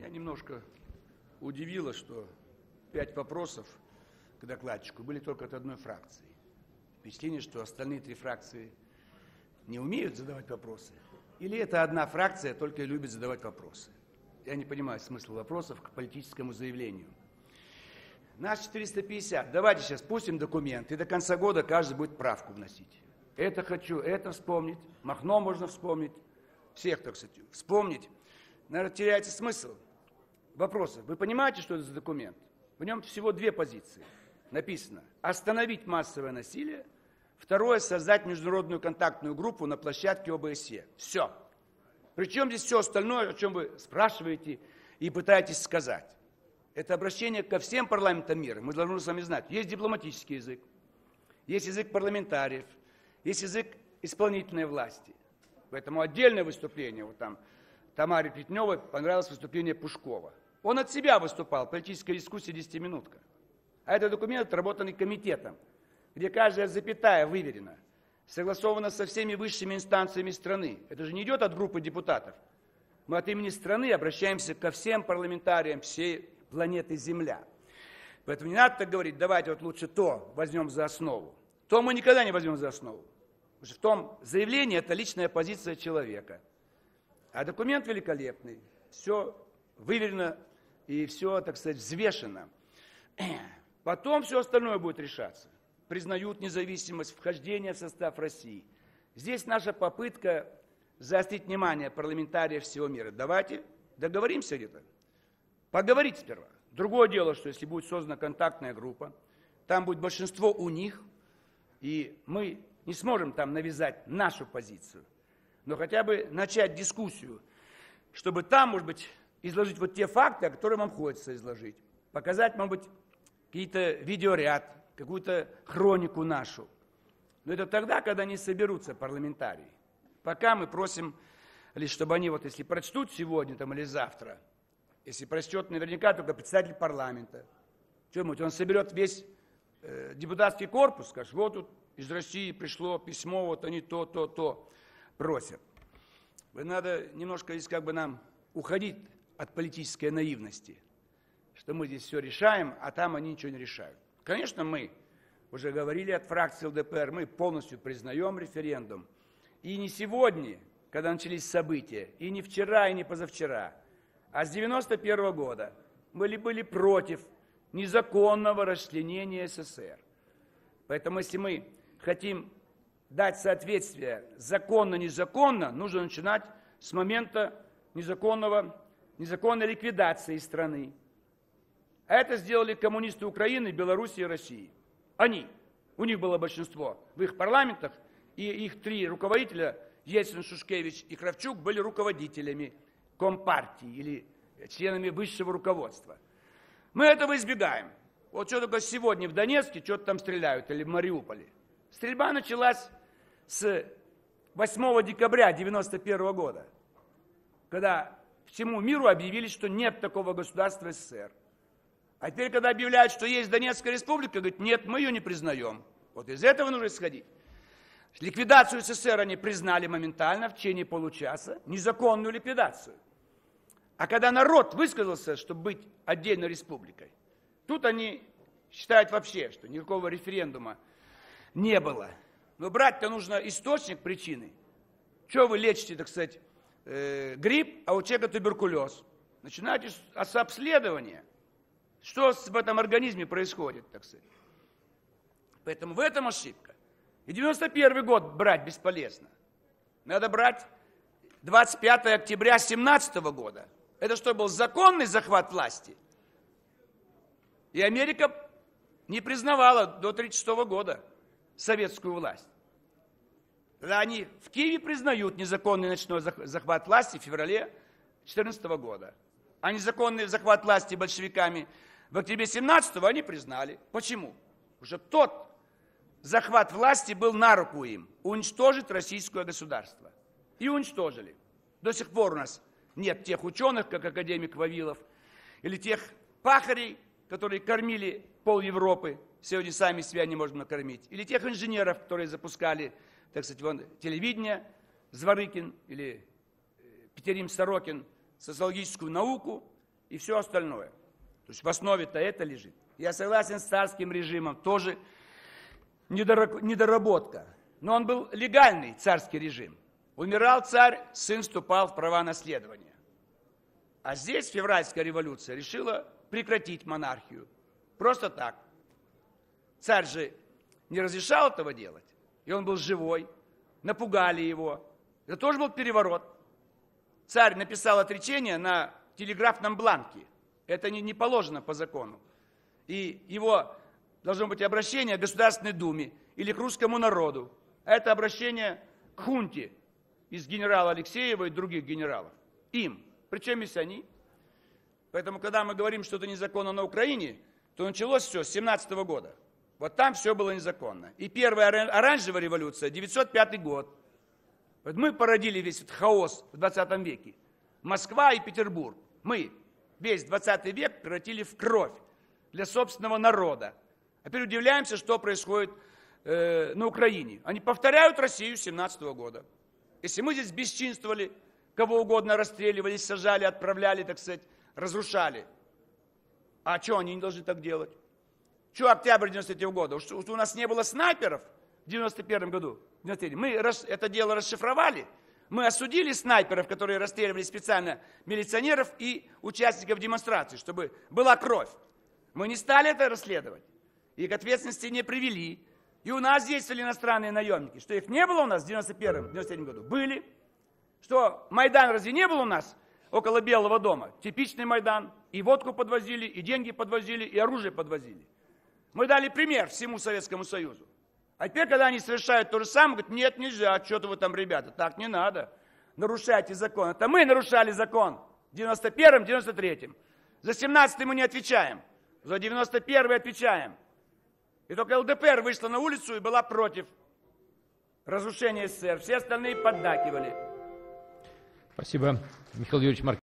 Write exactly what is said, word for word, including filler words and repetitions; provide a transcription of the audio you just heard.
Меня немножко удивило, что пять вопросов к докладчику были только от одной фракции. Впечатление, что остальные три фракции не умеют задавать вопросы. Или это одна фракция только и любит задавать вопросы. Я не понимаю смысла вопросов к политическому заявлению. Нас четыреста пятьдесят. Давайте сейчас пустим документ, и до конца года каждый будет правку вносить. Это хочу, это вспомнить. Махно можно вспомнить. Всех, так сказать, вспомнить. Наверное, теряется смысл вопросов. Вы понимаете, что это за документ? В нем всего две позиции. Написано: остановить массовое насилие. Второе — создать международную контактную группу на площадке О Бэ Эс Е. Все. Причем здесь все остальное, о чем вы спрашиваете и пытаетесь сказать. Это обращение ко всем парламентам мира. Мы должны с вами знать. Есть дипломатический язык, есть язык парламентариев, есть язык исполнительной власти. Поэтому отдельное выступление. Вот там Тамаре Плетневой понравилось выступление Пушкова. Он от себя выступал, политическая дискуссия десятиминутка. А это документ, отработанный комитетом, где каждая запятая выверена, согласована со всеми высшими инстанциями страны. Это же не идет от группы депутатов. Мы от имени страны обращаемся ко всем парламентариям всей планеты Земля. Поэтому не надо так говорить: давайте вот лучше то возьмем за основу. То мы никогда не возьмем за основу. Потому что в том заявлении это личная позиция человека. А документ великолепный. Все выверено и все, так сказать, взвешено. Потом все остальное будет решаться. Признают независимость, вхождение в состав России. Здесь наша попытка заострить внимание парламентариев всего мира. Давайте договоримся где-то. Поговорить сперва. Другое дело, что если будет создана контактная группа, там будет большинство у них, и мы не сможем там навязать нашу позицию, но хотя бы начать дискуссию, чтобы там, может быть, изложить вот те факты, которые вам хочется изложить. Показать, может быть, какие-то видеоряд, какую-то хронику нашу. Но это тогда, когда они соберутся, парламентарии. Пока мы просим лишь, чтобы они, вот если прочтут сегодня там, или завтра, если прочтет наверняка только председатель парламента, что-нибудь, он соберет весь э, депутатский корпус, скажет: вот тут из России пришло письмо, вот они то, то, то просят. Вы надо немножко здесь как бы нам уходить от политической наивности, что мы здесь все решаем, а там они ничего не решают. Конечно, мы уже говорили от фракции Эл Дэ Пэ Эр, мы полностью признаем референдум. И не сегодня, когда начались события, и не вчера, и не позавчера, а с девяносто первого года мы были против незаконного расчленения Эс Эс Эс Эр. Поэтому если мы хотим дать соответствие законно-незаконно, нужно начинать с момента незаконного, незаконной ликвидации страны. А это сделали коммунисты Украины, Белоруссии и России. Они, у них было большинство в их парламентах, и их три руководителя, Ельцин, Шушкевич и Кравчук, были руководителями Компартии или членами высшего руководства. Мы этого избегаем. Вот что только сегодня в Донецке что-то там стреляют, или в Мариуполе. Стрельба началась с восьмого декабря девяносто первого года, когда всему миру объявили, что нет такого государства Эс Эс Эс Эр. А теперь, когда объявляют, что есть Донецкая республика, говорят: нет, мы ее не признаем. Вот из этого нужно исходить. Ликвидацию Эс Эс Эс Эр они признали моментально, в течение получаса, незаконную ликвидацию. А когда народ высказался, чтобы быть отдельной республикой, тут они считают вообще, что никакого референдума не было. Но брать-то нужно источник причины. Чего вы лечите, так сказать, э, грипп, а у человека туберкулез? Начинайте с обследования. Что в этом организме происходит, так сказать. Поэтому в этом ошибка. И девяносто первый год брать бесполезно. Надо брать двадцать пятого октября семнадцатого года. Это что, был законный захват власти? И Америка не признавала до тридцать шестого года советскую власть. Тогда они в Киеве признают незаконный ночной захват власти в феврале две тысячи четырнадцатого года. А незаконный захват власти большевиками в октябре семнадцатого они признали. Почему? Потому что тот захват власти был на руку им уничтожить российское государство. И уничтожили. До сих пор у нас нет тех ученых, как академик Вавилов, или тех пахарей, которые кормили пол Европы, сегодня сами себя не можем накормить, или тех инженеров, которые запускали, так сказать, вон, телевидение, Зворыкин или Петерим Сорокин, социологическую науку, и все остальное. То есть в основе-то это лежит. Я согласен с царским режимом, тоже недоработка. Но он был легальный, царский режим. Умирал царь, сын вступал в права наследования. А здесь февральская революция решила прекратить монархию. Просто так. Царь же не разрешал этого делать. И он был живой. Напугали его. Это тоже был переворот. Царь написал отречение на телеграфном бланке. Это не, не положено по закону. И его должно быть обращение к Государственной Думе или к русскому народу. А это обращение к хунте из генерала Алексеева и других генералов. Им. Причем есть они. Поэтому, когда мы говорим, что это незаконно на Украине, то началось все с семнадцатого года. Вот там все было незаконно. И первая оранжевая революция, девятьсот пятый год. Вот мы породили весь этот хаос в двадцатом веке. Москва и Петербург. Мы весь двадцатый век превратили в кровь для собственного народа. А теперь удивляемся, что происходит э, на Украине. Они повторяют Россию семнадцатого года. Если мы здесь бесчинствовали, кого угодно расстреливали, сажали, отправляли, так сказать, разрушали. А что они не должны так делать? Что октябрь девяносто третьего года? Что, у нас не было снайперов в девяносто первом году? Мы это дело расшифровали. Мы осудили снайперов, которые расстреливали специально милиционеров и участников демонстраций, чтобы была кровь. Мы не стали это расследовать. И к ответственности не привели. И у нас действовали иностранные наемники. Что их не было у нас в девяносто первом — девяносто третьем году? Были. Что Майдан разве не был у нас около Белого дома? Типичный Майдан. И водку подвозили, и деньги подвозили, и оружие подвозили. Мы дали пример всему Советскому Союзу. А теперь, когда они совершают то же самое, говорят, нет, нельзя, что-то вы там, ребята, так не надо. Нарушайте закон. Это мы нарушали закон в девяносто первом — девяносто третьем. За семнадцатый мы не отвечаем. За девяносто первый отвечаем. И только ЛДПР вышла на улицу и была против разрушения СССР. Все остальные поддакивали. Спасибо, Михаил Юрьевич Маркелов.